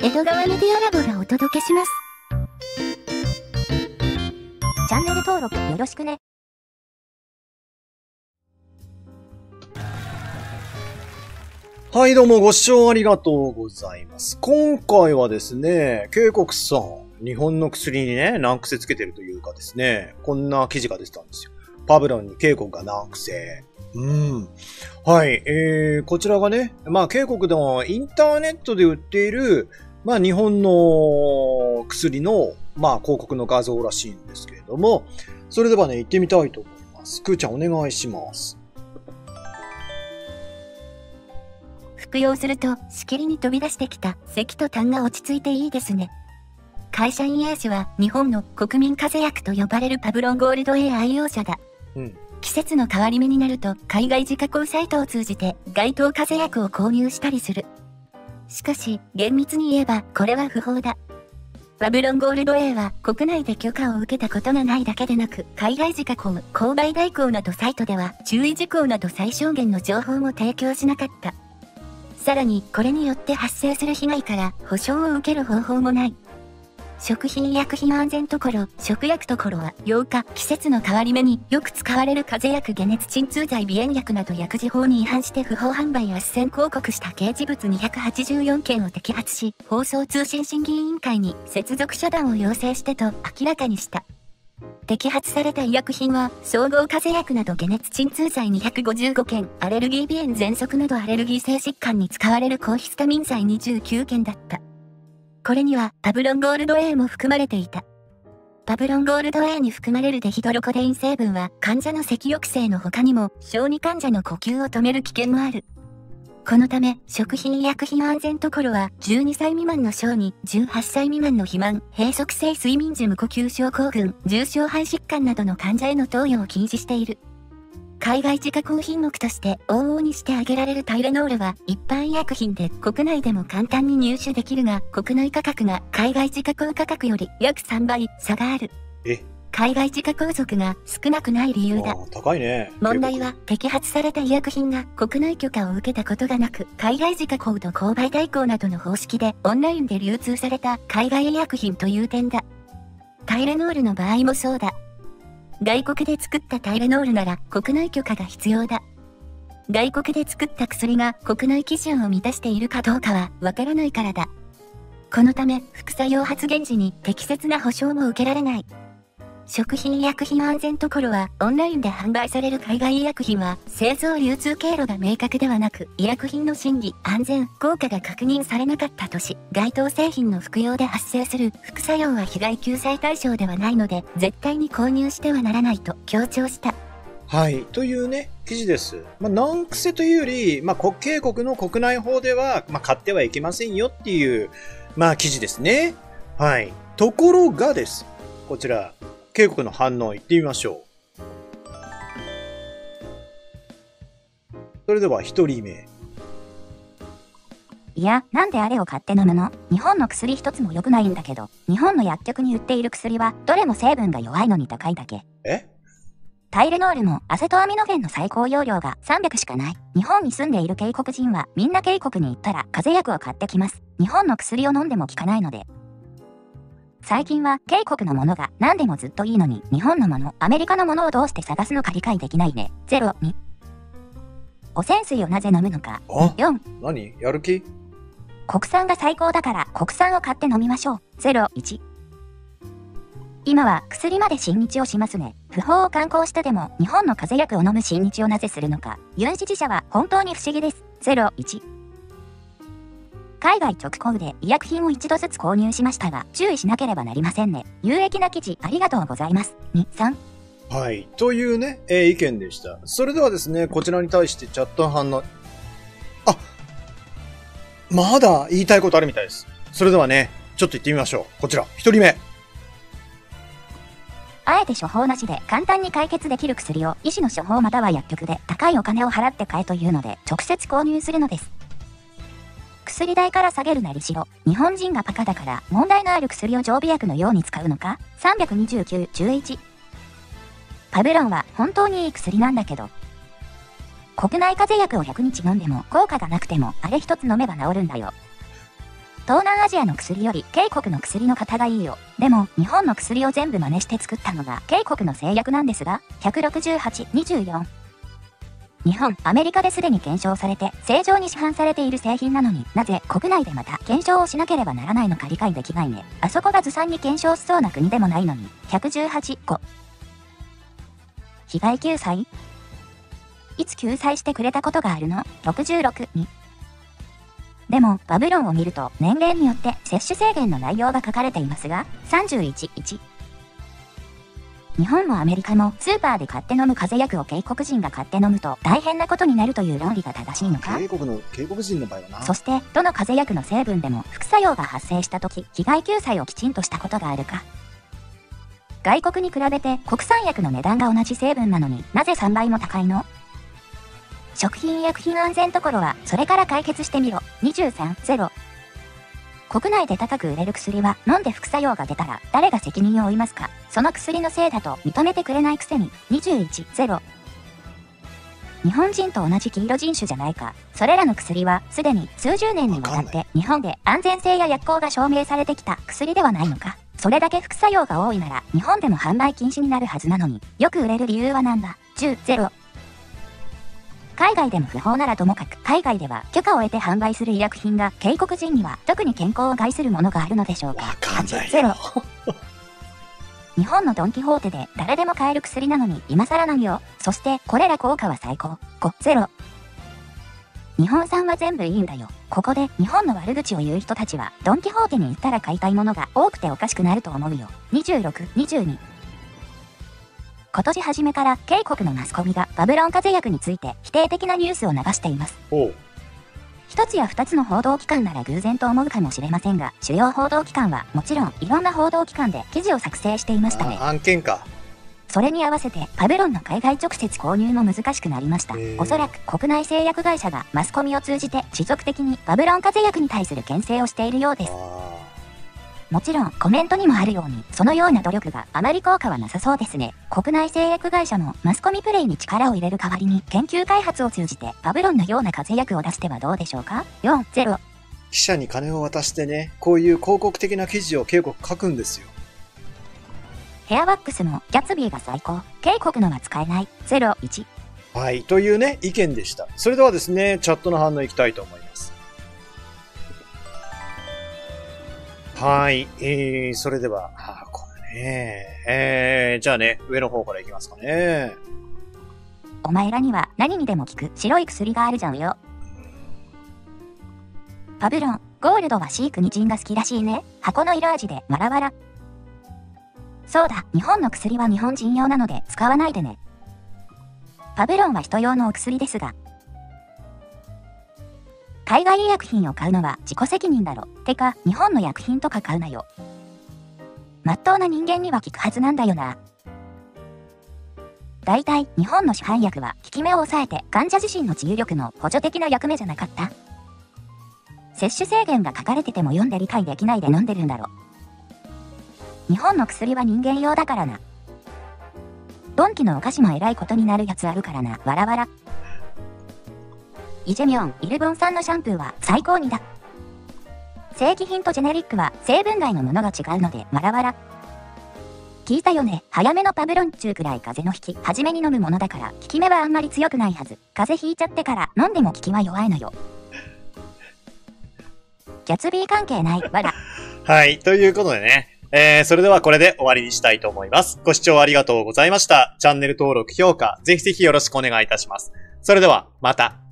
江戸川メディアラボがお届けします。 チャンネル登録よろしくね。 はい、どうもご視聴ありがとうございます。今回はですね、ケイコクさん、日本の薬にね、難癖つけてるというかですね、こんな記事が出てたんですよ。パブロンにケイコクが難癖。はい、こちらがね、ケイコクでもインターネットで売っている、日本の薬の、広告の画像らしいんですけれども、それではね、行ってみたいと思います。くーちゃんお願いします。 服用すると、しきりに飛び出してきた咳と痰が落ち着いていいですね。会社員 A 氏は日本の国民風邪薬と呼ばれるパブロンゴールド A 愛用者だ。季節の変わり目になると海外自加工サイトを通じて該当風邪薬を購入したりする。しかし、厳密に言えばこれは不法だ。パブロンゴールド A は国内で許可を受けたことがないだけでなく、海外自加工、購買代行などサイトでは注意事項など最小限の情報も提供しなかった。さらに、これによって発生する被害から補償を受ける方法もない。食品医薬品安全所、食薬所は8日、季節の変わり目によく使われる風邪薬解熱鎮痛剤鼻炎薬など薬事法に違反して不法販売斡旋広告した掲示物284件を摘発し、放送通信審議委員会に接続遮断を要請してと明らかにした。摘発された医薬品は、総合風邪薬など解熱鎮痛剤255件、アレルギー鼻炎喘息などアレルギー性疾患に使われる抗ヒスタミン剤29件だった。これには、パブロンゴールド A も含まれていた。パブロンゴールド A に含まれるデヒドロコデイン成分は、患者の咳抑制の他にも、小児患者の呼吸を止める危険もある。このため、食品医薬品安全所は、12歳未満の小児、18歳未満の肥満、閉塞性睡眠時無呼吸症候群、重症肺疾患などの患者への投与を禁止している。海外自加工品目として往々にして挙げられるタイレノールは一般医薬品で国内でも簡単に入手できるが、国内価格が海外自加工価格より約3倍差がある。海外自加工属が少なくない理由だ。 高いね。 問題は摘発された医薬品が国内許可を受けたことがなく、海外自加工と購買代行などの方式でオンラインで流通された海外医薬品という点だ。タイレノールの場合もそうだ。外国で作ったタイレノールなら国内許可が必要だ。外国で作った薬が国内基準を満たしているかどうかはわからないからだ。このため副作用発現時に適切な保証も受けられない。食品医薬品安全所はオンラインで販売される海外医薬品は製造流通経路が明確ではなく、医薬品の審議、安全、効果が確認されなかったとし、該当製品の服用で発生する副作用は被害救済対象ではないので、絶対に購入してはならないと強調した。 はい。というね、記事です。難癖というより、警告の国内法では、買ってはいけませんよっていう、記事ですね。はい。ところがです。こちら、警告の反応いってみましょう。それでは一人目。 いや、なんであれを買って飲むの？日本の薬一つも良くないんだけど、日本の薬局に売っている薬は、どれも成分が弱いのに高いだけ。タイレノールもアセトアミノフェンの最高容量が300しかない。日本に住んでいる警告人は、みんな警告に行ったら風邪薬を買ってきます。日本の薬を飲んでも効かないので。最近は、警告のものが何でもずっといいのに、日本のもの、アメリカのものをどうして探すのか理解できないね。02。汚染水をなぜ飲むのか。4。 何？やる気？ 国産が最高だから国産を買って飲みましょう。01。今は薬まで親日をしますね。不法を敢行してでも日本の風邪薬を飲む親日をなぜするのか。ユン支持者は本当に不思議です。01。海外直行で医薬品を一度ずつ購入しましたが、注意しなければなりませんね。有益な記事ありがとうございます。2、3。 はい。というね、意見でした。それではですね、こちらに対してチャット反応。まだ言いたいことあるみたいです。それではね、ちょっと言ってみましょう。こちら、一人目。 あえて処方なしで簡単に解決できる薬を医師の処方または薬局で高いお金を払って買えというので直接購入するのです。薬代から下げるなりしろ、日本人がバカだから問題のある薬を常備薬のように使うのか。329、11。パブロンは本当にいい薬なんだけど、国内風邪薬を100日飲んでも効果がなくてもあれ一つ飲めば治るんだよ。 東南アジアの薬より渓谷の薬の型がいいよ。でも、日本の薬を全部真似して作ったのが渓谷の製薬なんですが、168、24。日本、アメリカですでに検証されて、正常に市販されている製品なのになぜ国内でまた検証をしなければならないのか理解できないね。あそこがずさんに検証しそうな国でもないのに。118、5。被害救済？いつ救済してくれたことがあるの？ 66、2。でも、バブロンを見ると、年齢によって接種制限の内容が書かれていますが、31、1。日本もアメリカもスーパーで買って飲む風邪薬を警告人が買って飲むと大変なことになるという論理が正しいのか？ 警告人の場合はな。 そして、どの風邪薬の成分でも副作用が発生したとき、被害救済をきちんとしたことがあるか？外国に比べて国産薬の値段が同じ成分なのになぜ3倍も高いの？食品医薬品安全ところはそれから解決してみろ。23、0。国内で高く売れる薬は飲んで副作用が出たら誰が責任を負いますか？その薬のせいだと認めてくれないくせに。21、0。日本人と同じ黄色人種じゃないか。それらの薬はすでに数十年にわたって日本で安全性や薬効が証明されてきた薬ではないのか。それだけ副作用が多いなら日本でも販売禁止になるはずなのに、よく売れる理由はなんだ？ 10、0。海外でも不法ならともかく、海外では許可を得て販売する医薬品が警告人には特に健康を害するものがあるのでしょうか。8、0。日本のドンキホーテで誰でも買える薬なのに今更何よ。そしてこれら効果は最高。5、0。日本産は全部いいんだよ。ここで日本の悪口を言う人たちはドンキホーテに行ったら買いたいものが多くておかしくなると思うよ。26、22。今年初めから渓谷のマスコミがバブロン風邪薬について否定的なニュースを流しています。一つや二つの報道機関なら偶然と思うかもしれませんが、主要報道機関はもちろんいろんな報道機関で記事を作成していましたね。 案件か。 それに合わせてバブロンの海外直接購入も難しくなりました。おそらく国内製薬会社がマスコミを通じて持続的にバブロン風邪薬に対する牽制をしているようです。もちろんコメントにもあるようにそのような努力があまり効果はなさそうですね。国内製薬会社もマスコミプレイに力を入れる代わりに研究開発を通じてバブロンのような風邪薬を出してはどうでしょうか。4、0。 記者に金を渡してね、こういう広告的な記事を警告書くんですよ。 ヘアワックスのギャツビーが最高。警告のは使えない。0、1。 はい、というね、意見でした。それではですね、チャットの反応いきたいと思います。はい、それでは、これね、じゃあね、上の方からいきますかね。 お前らには何にでも効く白い薬があるじゃんよ。パブロン、ゴールドはシークにジンが好きらしいね。箱の色味でわらわら。そうだ、日本の薬は日本人用なので使わないでね。パブロンは人用のお薬ですが。海外医薬品を買うのは自己責任だろ。てか、日本の薬品とか買うなよ。まっとうな人間には効くはずなんだよな。だいたい日本の市販薬は効き目を抑えて患者自身の治癒力の補助的な役目じゃなかった？接種制限が書かれてても読んで理解できないで飲んでるんだろ。日本の薬は人間用だからな。ドンキのお菓子も偉いことになるやつあるからな。わらわら。イジェミョン、イルボン産のシャンプーは最高にだ。正規品とジェネリックは成分外のものが違うので、わらわら。聞いたよね。早めのパブロン中くらい風邪の引き、初めに飲むものだから、効き目はあんまり強くないはず。風邪ひいちゃってから飲んでも効きは弱いのよ。ギャツビー関係ない、わら。 はい、ということでね。それではこれで終わりにしたいと思います。ご視聴ありがとうございました。チャンネル登録、評価、ぜひぜひよろしくお願いいたします。それでは、また。